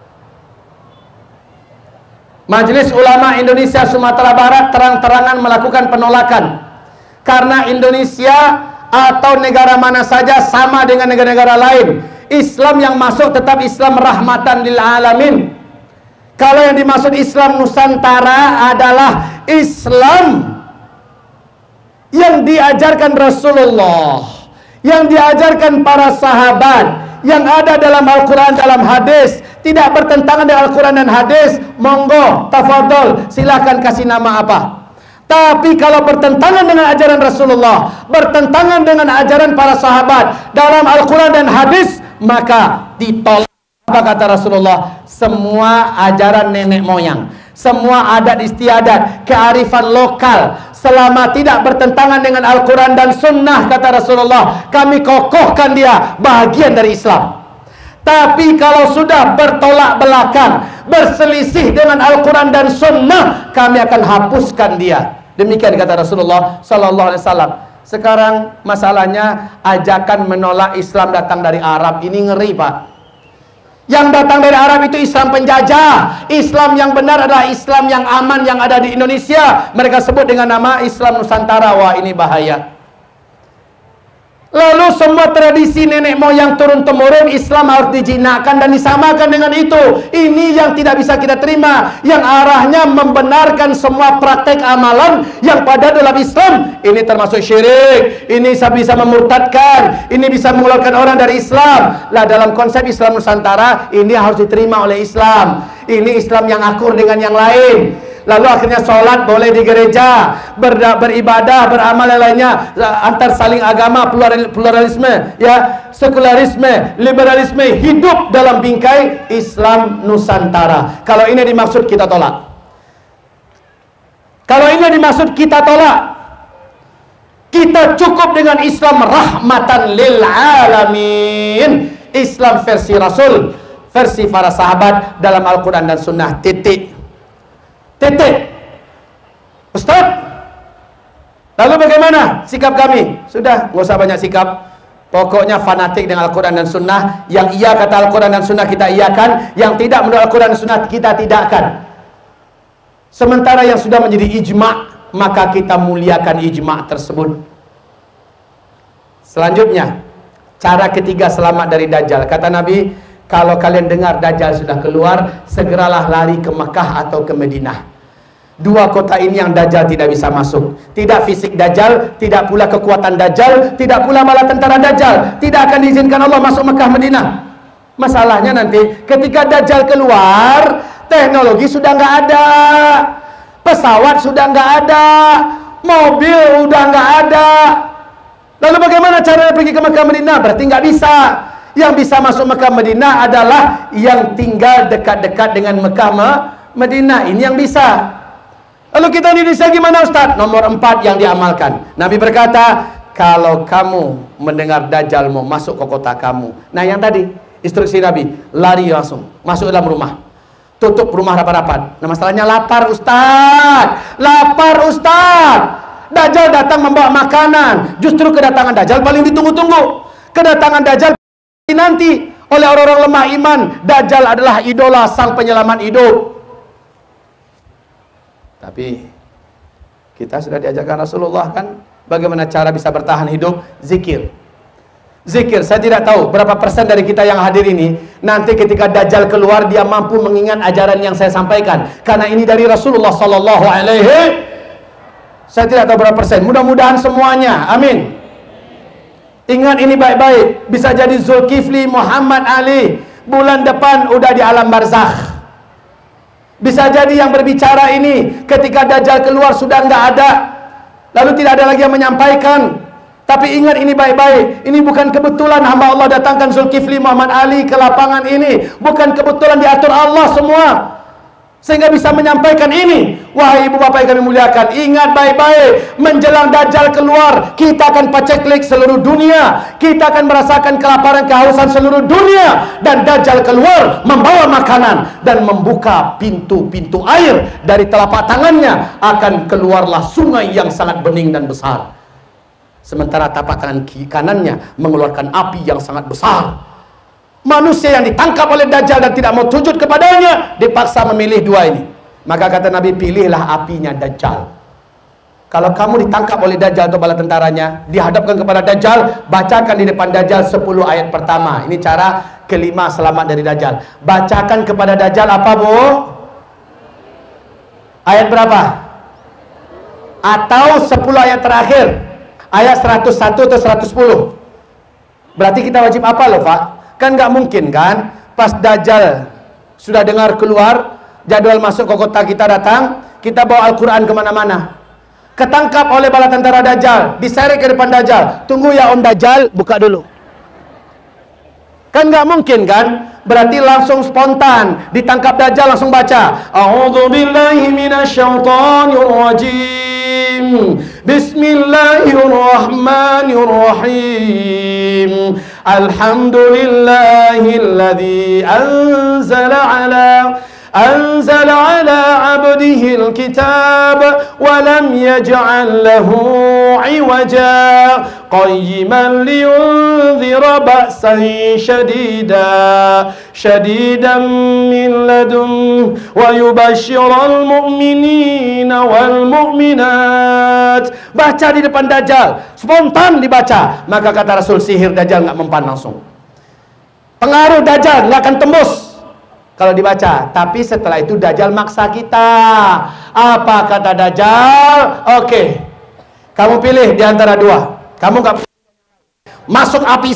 Majelis Ulama Indonesia Sumatera Barat terang-terangan melakukan penolakan, karena Indonesia atau negara mana saja sama dengan negara-negara lain. Islam yang masuk tetap Islam rahmatan lil alamin. Kalau yang dimaksud Islam Nusantara adalah Islam yang diajarkan Rasulullah, yang diajarkan para sahabat, yang ada dalam Al-Quran, dalam hadis, tidak bertentangan dengan Al-Quran dan hadis. Monggo, tafadhol, silahkan kasih nama apa. Tapi kalau bertentangan dengan ajaran Rasulullah, bertentangan dengan ajaran para sahabat dalam Al-Quran dan hadis, maka ditolak. Apa kata Rasulullah? Semua ajaran nenek moyang, semua adat istiadat, kearifan lokal, selama tidak bertentangan dengan Al-Quran dan Sunnah, kata Rasulullah, kami kokohkan dia bahagian dari Islam. Tapi kalau sudah bertolak belakang, berselisih dengan Al-Quran dan Sunnah, kami akan hapuskan dia. Demikian kata Rasulullah Sallallahu Alaihi Wasallam. Sekarang masalahnya ajakan menolak Islam datang dari Arab ini ngeri, Pak. Yang datang dari Arab itu Islam penjajah. Islam yang benar adalah Islam yang aman yang ada di Indonesia. Mereka sebut dengan nama Islam Nusantara. Wah, ini bahaya. Lalu semua tradisi nenek moyang turun-temurun Islam harus dijinakkan dan disamakan dengan itu. Ini yang tidak bisa kita terima, yang arahnya membenarkan semua praktek amalan yang pada dalam Islam. Ini termasuk syirik, ini bisa memurtadkan, ini bisa mengeluarkan orang dari Islam. Lah dalam konsep Islam Nusantara, ini harus diterima oleh Islam. Ini Islam yang akur dengan yang lain. Lalu akhirnya sholat boleh di gereja, beribadah, beramal yang lainnya, antar saling agama, pluralisme, ya, sekularisme, liberalisme, hidup dalam bingkai Islam Nusantara. Kalau ini dimaksud, kita tolak. Kalau ini dimaksud, kita tolak. Kita cukup dengan Islam rahmatan lil alamin. Islam versi Rasul, versi para sahabat dalam Al-Quran dan Sunnah. Titik. Ustaz, lalu bagaimana sikap kami? Sudah, nggak usah banyak sikap. Pokoknya fanatik dengan Al-Quran dan Sunnah. Yang iya kata Al-Quran dan Sunnah kita iyakan, yang tidak menurut Al-Quran dan Sunnah kita tidakkan. Sementara yang sudah menjadi ijma', maka kita muliakan ijma' tersebut. Selanjutnya, cara ketiga selamat dari Dajjal. Kata Nabi, kalau kalian dengar Dajjal sudah keluar, segeralah lari ke Mekah atau ke Madinah. Dua kota ini yang Dajjal tidak bisa masuk. Tidak fisik Dajjal, tidak pula kekuatan Dajjal, tidak pula bala tentara Dajjal. Tidak akan diizinkan Allah masuk Mekah Madinah. Masalahnya nanti ketika Dajjal keluar, teknologi sudah nggak ada, pesawat sudah nggak ada, mobil udah nggak ada. Lalu bagaimana cara pergi ke Mekah Madinah? Berarti nggak bisa. Yang bisa masuk Mekah Madinah adalah yang tinggal dekat-dekat dengan Mekah Madinah. Ini yang bisa. Lalu kita di Indonesia gimana, Ustaz? Nomor 4 yang diamalkan. Nabi berkata, kalau kamu mendengar Dajjal mau masuk ke kota kamu. Nah yang tadi, instruksi Nabi, lari langsung, masuk dalam rumah. Tutup rumah rapat-rapat. Nah masalahnya lapar, Ustaz. Lapar, Ustaz. Dajjal datang membawa makanan. Justru kedatangan Dajjal paling ditunggu-tunggu. Kedatangan Dajjal nanti oleh orang-orang lemah iman. Dajjal adalah idola sang penyelamat hidup. Tapi kita sudah diajarkan Rasulullah kan bagaimana cara bisa bertahan hidup. Zikir. Zikir. Saya tidak tahu berapa persen dari kita yang hadir ini nanti ketika Dajjal keluar dia mampu mengingat ajaran yang saya sampaikan, karena ini dari Rasulullah sallallahu alaihi. Saya tidak tahu berapa persen. Mudah-mudahan semuanya. Amin. Ingat ini baik-baik. Bisa jadi Zulkifli Muhammad Ali bulan depan udah di alam barzakh. Bisa jadi yang berbicara ini ketika Dajjal keluar sudah nggak ada, lalu tidak ada lagi yang menyampaikan. Tapi ingat ini baik-baik. Ini bukan kebetulan hamba Allah datangkan Zulkifli Muhammad Ali ke lapangan ini. Bukan kebetulan diatur Allah semua, sehingga bisa menyampaikan ini. Wahai ibu bapak yang kami muliakan, ingat baik-baik, menjelang Dajjal keluar, kita akan paceklik seluruh dunia. Kita akan merasakan kelaparan, kehausan seluruh dunia. Dan Dajjal keluar membawa makanan dan membuka pintu-pintu air. Dari telapak tangannya akan keluarlah sungai yang sangat bening dan besar. Sementara tapak tangan kanannya mengeluarkan api yang sangat besar. Manusia yang ditangkap oleh Dajjal dan tidak mau sujud kepadanya dipaksa memilih dua ini. Maka kata Nabi, pilihlah apinya Dajjal. Kalau kamu ditangkap oleh Dajjal atau bala tentaranya, dihadapkan kepada Dajjal, bacakan di depan Dajjal 10 ayat pertama. Ini cara kelima selamat dari Dajjal. Bacakan kepada Dajjal apa, Bu? Ayat berapa? Atau 10 ayat terakhir, ayat 101 atau 110. Berarti kita wajib apa loh Pak? Kan nggak mungkin kan pas Dajjal sudah dengar keluar, jadwal masuk ke kota kita datang, kita bawa Al-Quran kemana-mana. Ketangkap oleh bala tentara Dajjal, diseret ke depan Dajjal. Tunggu ya Om Dajjal, buka dulu. Kan nggak mungkin kan? Berarti langsung spontan ditangkap Dajjal langsung baca. A'udzubillahi minasyaitonir rajim. Bismillahirrahmanirrahim. Alhamdulillahilladzi أنزل على عبده الكتاب ولم يجعل له عوجا قيما لينذر بأسا شديدا من لدنه ويبشر المؤمنين والمؤمنات. Baca di depan Dajjal, spontan dibaca. Maka kata Rasul, sihir Dajjal nggak mempan langsung, pengaruh Dajjal nggak akan tembus kalau dibaca. Tapi setelah itu Dajjal maksa kita. Apa kata Dajjal? Oke, kamu pilih di antara dua. Kamu nggak masuk api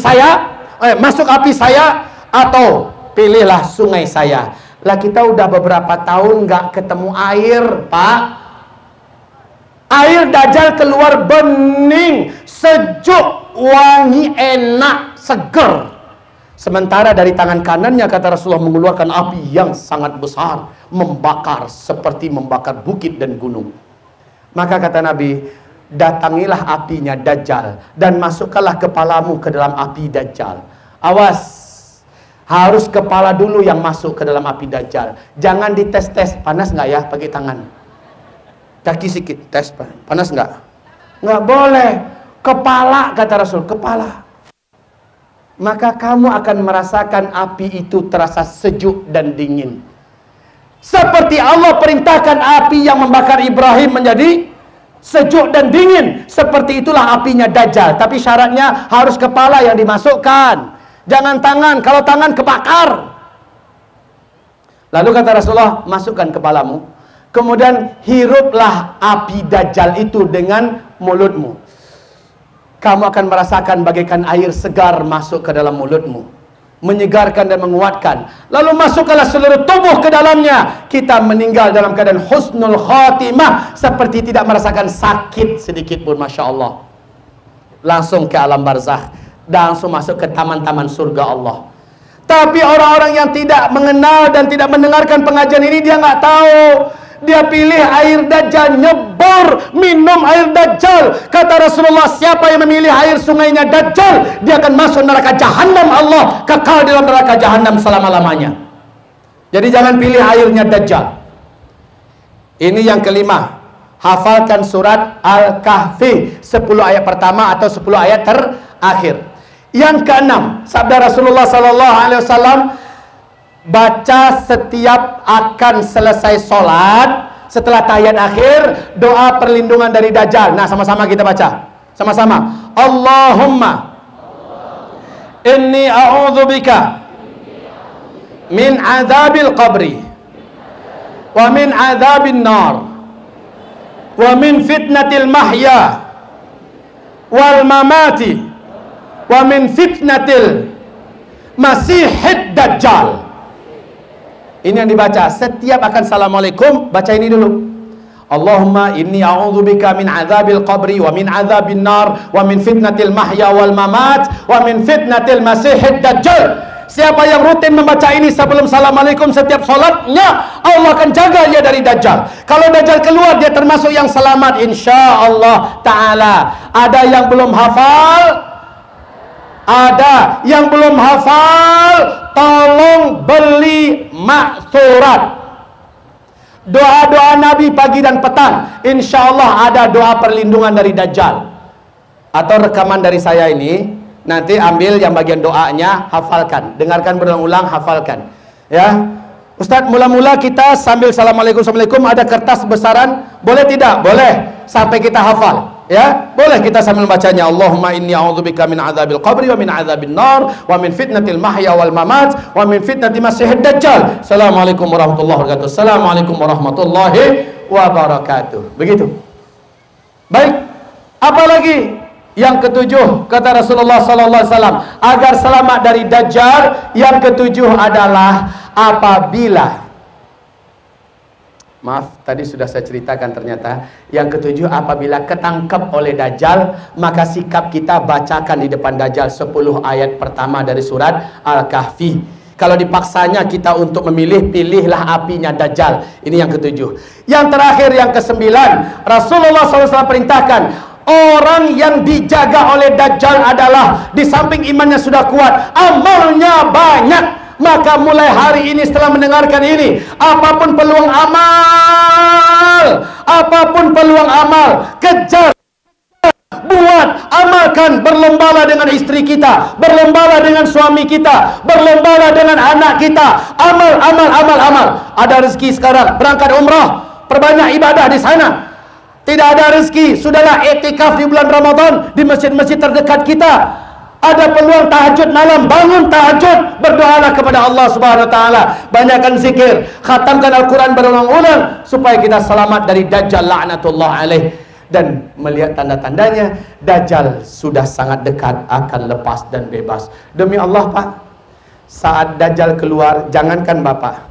saya, atau pilihlah sungai saya. Lah kita udah beberapa tahun nggak ketemu air, Pak. Air Dajjal keluar bening, sejuk, wangi, enak, seger. Sementara dari tangan kanannya kata Rasulullah mengeluarkan api yang sangat besar, membakar seperti membakar bukit dan gunung. Maka kata Nabi, datangilah apinya Dajjal dan masukkanlah kepalamu ke dalam api Dajjal. Awas, harus kepala dulu yang masuk ke dalam api Dajjal. Jangan dites-tes, panas nggak ya pakai tangan. Kaki sedikit, tes, panas nggak? Nggak boleh. Kepala kata Rasul, kepala. Maka kamu akan merasakan api itu terasa sejuk dan dingin. Seperti Allah perintahkan api yang membakar Ibrahim menjadi sejuk dan dingin. Seperti itulah apinya Dajjal. Tapi syaratnya harus kepala yang dimasukkan. Jangan tangan. Kalau tangan kebakar. Lalu kata Rasulullah, masukkan kepalamu. Kemudian hiruplah api Dajjal itu dengan mulutmu. Kamu akan merasakan bagaikan air segar masuk ke dalam mulutmu, menyegarkan dan menguatkan. Lalu masukkanlah seluruh tubuh ke dalamnya. Kita meninggal dalam keadaan husnul khatimah, seperti tidak merasakan sakit sedikit pun. Masya Allah. Langsung ke alam barzakh, langsung masuk ke taman-taman surga Allah. Tapi orang-orang yang tidak mengenal dan tidak mendengarkan pengajian ini, dia nggak tahu. Dia pilih air Dajjal, nyebur, minum air Dajjal. Kata Rasulullah, siapa yang memilih air sungainya Dajjal, dia akan masuk neraka jahanam Allah, kekal dalam neraka jahanam selama-lamanya. Jadi jangan pilih airnya Dajjal. Ini yang kelima. Hafalkan surat Al-Kahfi 10 ayat pertama atau 10 ayat terakhir. Yang keenam, sabda Rasulullah SAW, baca setiap akan selesai sholat setelah tahiyat akhir, doa perlindungan dari Dajjal. Nah, sama-sama kita baca. Sama-sama. Allahumma inni a'udzubika min adzabil qabri wa min adzabin nar wa min fitnatil mahya wal mamati wa min fitnatil masihid dajjal. Ini yang dibaca setiap akan assalamualaikum. Baca ini dulu. Allahumma inni a'udzubika min adzabil qabri wa min adzabin nar wa min fitnatil mahya wal mamat wa min fitnatil masihid dajjal. Siapa yang rutin membaca ini sebelum assalamualaikum setiap solatnya, Allah akan jaga dia dari Dajjal. Kalau Dajjal keluar, dia termasuk yang selamat insyaallah ta'ala. Ada yang belum hafal? Ada yang belum hafal? Tolong beli maksurat. Doa-doa Nabi pagi dan petang, insyaallah ada doa perlindungan dari Dajjal. Atau rekaman dari saya ini, nanti ambil yang bagian doanya, hafalkan, dengarkan berulang-ulang, hafalkan. Ya, Ustadz, mula-mula kita sambil assalamualaikum, assalamualaikum, ada kertas besaran, boleh tidak? Boleh, sampai kita hafal. Ya, boleh kita sambil bacanya. Allahumma inni a'udzubika min adzabil qabri wa min adzabin nar wa min fitnatil mahya wal mamat wa min fitnati masihid dajjal. Assalamualaikum warahmatullahi wabarakatuh. Assalamualaikum warahmatullahi wabarakatuh. Begitu. Baik. Apalagi yang ketujuh, kata Rasulullah sallallahu alaihi wasallam, agar selamat dari Dajjal, yang ketujuh adalah apabila, maaf, tadi sudah saya ceritakan ternyata. Yang ketujuh, apabila ketangkep oleh Dajjal, maka sikap kita bacakan di depan Dajjal 10 ayat pertama dari surat Al-Kahfi. Kalau dipaksanya kita untuk memilih, pilihlah apinya Dajjal. Ini yang ketujuh. Yang terakhir, yang kesembilan, Rasulullah SAW perintahkan, orang yang dijaga oleh Dajjal adalah di samping imannya sudah kuat, amalnya banyak. Maka mulai hari ini setelah mendengarkan ini, apapun peluang amal, kejar, buat, amalkan, berlombalah dengan istri kita, berlombalah dengan suami kita, berlombalah dengan anak kita, amal. Ada rezeki sekarang, berangkat umrah, perbanyak ibadah di sana. Tidak ada rezeki, sudahlah etikaf di bulan Ramadan di masjid-masjid terdekat kita. Ada peluang tahajud malam, bangun tahajud, berdoalah kepada Allah Subhanahu wa taala, banyakkan zikir, khatamkan Al-Qur'an berulang-ulang supaya kita selamat dari Dajjal laknatullah alaih. Dan melihat tanda-tandanya, Dajjal sudah sangat dekat akan lepas dan bebas. Demi Allah, Pak, saat Dajjal keluar, jangankan Bapak,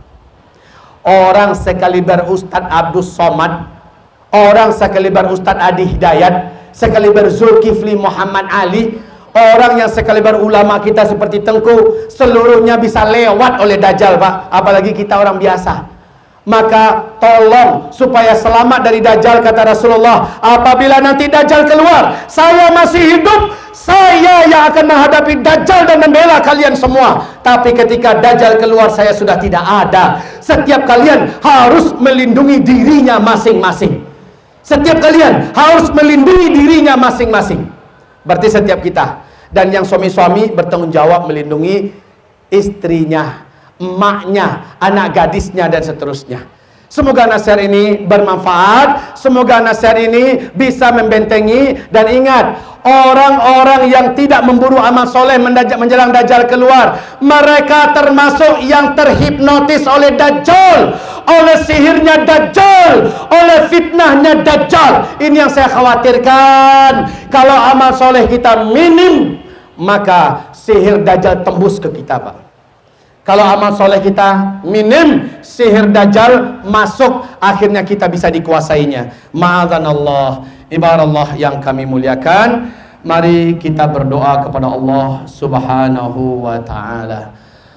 orang sekaliber Ustadz Abdus Somad, orang sekaliber Ustadz Adi Hidayat, sekaliber Zulkifli Muhammad Ali, orang yang sekaliber ulama kita seperti Tengku, seluruhnya bisa lewat oleh Dajjal, Pak. Apalagi kita orang biasa. Maka tolong supaya selamat dari Dajjal, kata Rasulullah, apabila nanti Dajjal keluar, saya masih hidup, saya yang akan menghadapi Dajjal dan membela kalian semua. Tapi ketika Dajjal keluar, saya sudah tidak ada. Setiap kalian harus melindungi dirinya masing-masing. Setiap kalian harus melindungi dirinya masing-masing. Berarti setiap kita. Dan yang suami-suami bertanggung jawab melindungi istrinya, emaknya, anak gadisnya, dan seterusnya. Semoga nasihat ini bermanfaat, semoga nasihat ini bisa membentengi. Dan ingat, orang-orang yang tidak memburu amal soleh menjelang Dajjal keluar, mereka termasuk yang terhipnotis oleh Dajjal, oleh sihirnya Dajjal, oleh fitnahnya Dajjal. Ini yang saya khawatirkan. Kalau amal soleh kita minim, maka sihir Dajjal tembus ke kita, Pak. Kalau amal soleh kita minim, sihir Dajjal masuk, akhirnya kita bisa dikuasainya. Ma'adzanallah. Ibarat yang kami muliakan, mari kita berdoa kepada Allah Subhanahu wa ta'ala.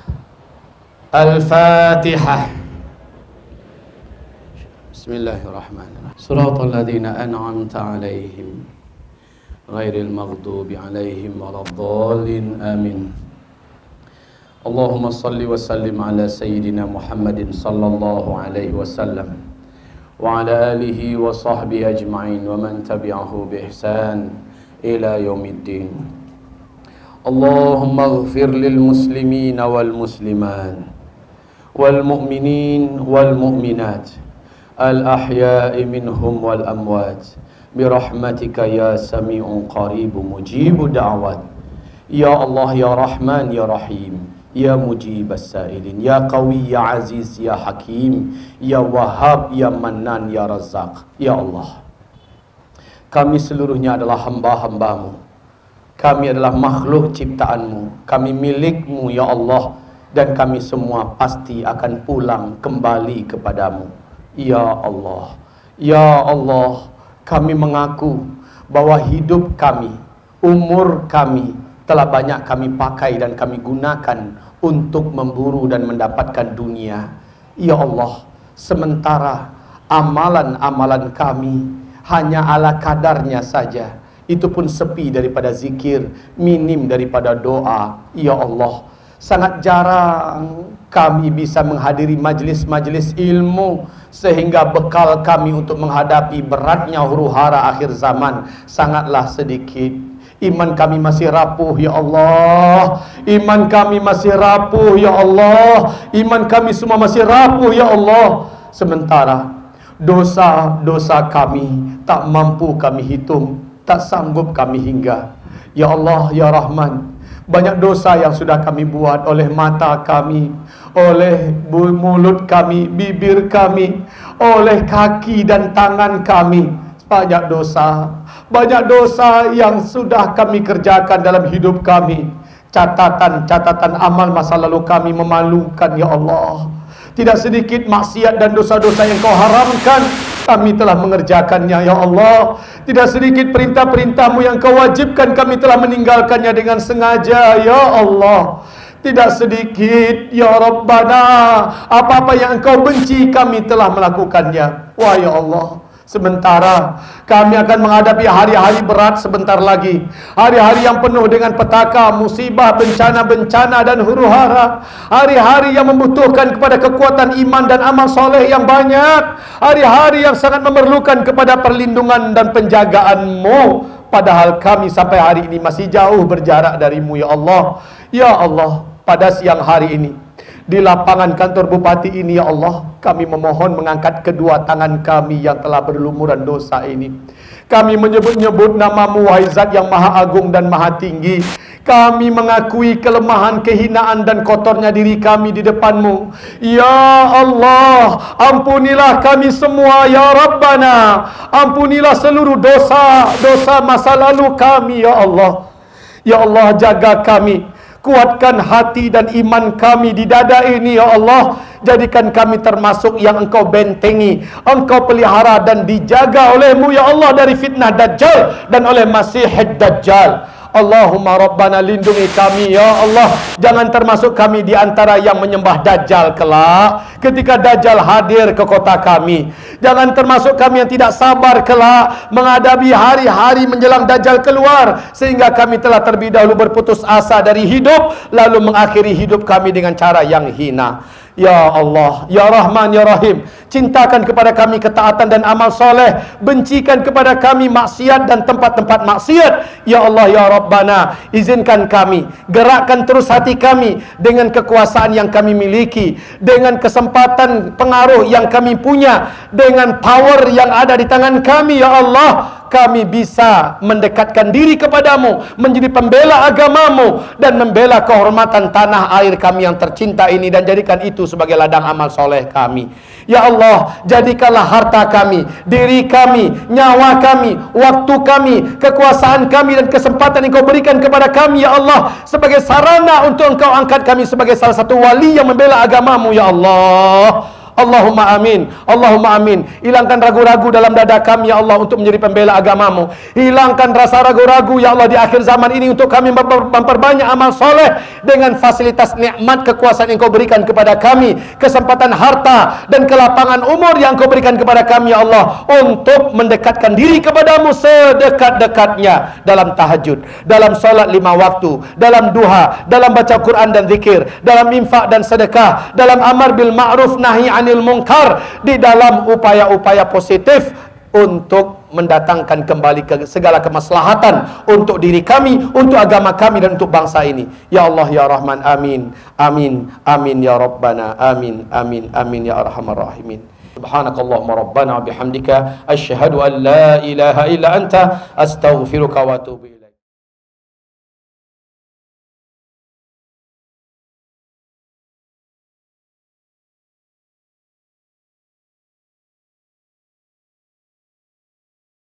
Al-Fatihah. Bismillahirrahmanirrahim. Shiratal ladzina an'amta 'alaihim ghairil maghdubi 'alaihim waladdallin. Amin. Allahumma salli wa sallim ala sayyidina Muhammadin sallallahu alaihi wasallam wa ala alihi wa sahbihi ajma'in wa man tabi'ahu bi ihsan ila yaumiddin. Allahumma ighfir lil muslimina wal muslimat wal mu'minin wal mu'minat الأحياء منهم والأموات برحمتك يا سميع قريب مجيب دعوات يا الله يا رحمن يا رحيم يا مجيب السائلين يا قوي يا عزيز يا حكيم يا وهاب يا منان يا رزاق يا الله. Kami seluruhnya adalah hamba-hamba-Mu. Kami adalah makhluk ciptaan-Mu. Kami milik-Mu ya Allah. Dan kami semua pasti akan pulang kembali kepadamu. Ya Allah, ya Allah, kami mengaku bahwa hidup kami, umur kami telah banyak kami pakai dan kami gunakan untuk memburu dan mendapatkan dunia. Ya Allah, sementara amalan-amalan kami hanya ala kadarnya saja. Itu pun sepi daripada zikir, minim daripada doa. Ya Allah, sangat jarang kami bisa menghadiri majlis-majlis ilmu sehingga bekal kami untuk menghadapi beratnya huru-hara akhir zaman sangatlah sedikit. Iman kami masih rapuh ya Allah. Iman kami masih rapuh ya Allah. Iman kami semua masih rapuh ya Allah. Sementara dosa-dosa kami tak mampu kami hitung, tak sanggup kami hingga. Ya Allah ya Rahman, banyak dosa yang sudah kami buat oleh mata kami, oleh mulut kami, bibir kami, oleh kaki dan tangan kami. Banyak dosa yang sudah kami kerjakan dalam hidup kami. Catatan-catatan amal masa lalu kami memalukan ya Allah. Tidak sedikit maksiat dan dosa-dosa yang Kau haramkan, kami telah mengerjakannya ya Allah. Tidak sedikit perintah-perintah-Mu yang Kau wajibkan, kami telah meninggalkannya dengan sengaja ya Allah. Tidak sedikit ya Rabbana, apa-apa yang Engkau benci kami telah melakukannya. Wah ya Allah, sementara kami akan menghadapi hari-hari berat sebentar lagi. Hari-hari yang penuh dengan petaka, musibah, bencana-bencana dan huru-hara. Hari-hari yang membutuhkan kepada kekuatan iman dan amal soleh yang banyak. Hari-hari yang sangat memerlukan kepada perlindungan dan penjagaan-Mu. Padahal kami sampai hari ini masih jauh berjarak dari-Mu ya Allah. Ya Allah, pada siang hari ini di lapangan kantor bupati ini ya Allah, kami memohon mengangkat kedua tangan kami yang telah berlumuran dosa ini. Kami menyebut-nyebut nama-Mu wahai Zat yang maha agung dan maha tinggi. Kami mengakui kelemahan, kehinaan dan kotornya diri kami di depan-Mu. Ya Allah, ampunilah kami semua ya Rabbana. Ampunilah seluruh dosa-dosa masa lalu kami ya Allah. Ya Allah, jaga kami, kuatkan hati dan iman kami di dada ini ya Allah. Jadikan kami termasuk yang Engkau bentengi, Engkau pelihara dan dijaga oleh-Mu ya Allah dari fitnah Dajjal dan oleh Masih Dajjal. Allahumma Rabbana, lindungi kami ya Allah. Jangan termasuk kami di antara yang menyembah Dajjal kelak ketika Dajjal hadir ke kota kami. Jangan termasuk kami yang tidak sabar kelak menghadapi hari-hari menjelang Dajjal keluar, sehingga kami telah terlebih dahulu berputus asa dari hidup, lalu mengakhiri hidup kami dengan cara yang hina. Ya Allah, Ya Rahman, Ya Rahim, cintakan kepada kami ketaatan dan amal soleh, bencikan kepada kami maksiat dan tempat-tempat maksiat. Ya Allah, Ya Rabbana, izinkan kami, gerakkan terus hati kami dengan kekuasaan yang kami miliki, dengan kesempatan pengaruh yang kami punya, dengan power yang ada di tangan kami. Ya Allah, kami bisa mendekatkan diri kepadamu, menjadi pembela agamamu, dan membela kehormatan tanah air kami yang tercinta ini, dan jadikan itu sebagai ladang amal soleh kami. Ya Allah, jadikanlah harta kami, diri kami, nyawa kami, waktu kami, kekuasaan kami, dan kesempatan yang Kau berikan kepada kami ya Allah, sebagai sarana untuk Engkau angkat kami sebagai salah satu wali yang membela agamamu ya Allah. Allahumma amin, Allahumma amin. Hilangkan ragu-ragu dalam dada kami ya Allah untuk menjadi pembela agamamu. Hilangkan rasa ragu-ragu ya Allah di akhir zaman ini untuk kami memperbanyak amal soleh dengan fasilitas nikmat kekuasaan yang Kau berikan kepada kami, kesempatan harta dan kelapangan umur yang Kau berikan kepada kami ya Allah, untuk mendekatkan diri kepadamu sedekat-dekatnya dalam tahajud, dalam solat 5 waktu, dalam duha, dalam baca Quran dan zikir, dalam infak dan sedekah, dalam amar bil ma'ruf nahi anil munkar, di dalam upaya-upaya positif untuk mendatangkan kembali ke segala kemaslahatan untuk diri kami, untuk agama kami, dan untuk bangsa ini. Ya Allah, Ya Rahman, amin, amin, amin, Ya Rabbana, amin, amin, amin, Ya Arhamar Rahimin. Subhanakallahumma rabbana wa bihamdika asyhadu an la ilaha illa anta astaghfiruka wa atubu ilaik.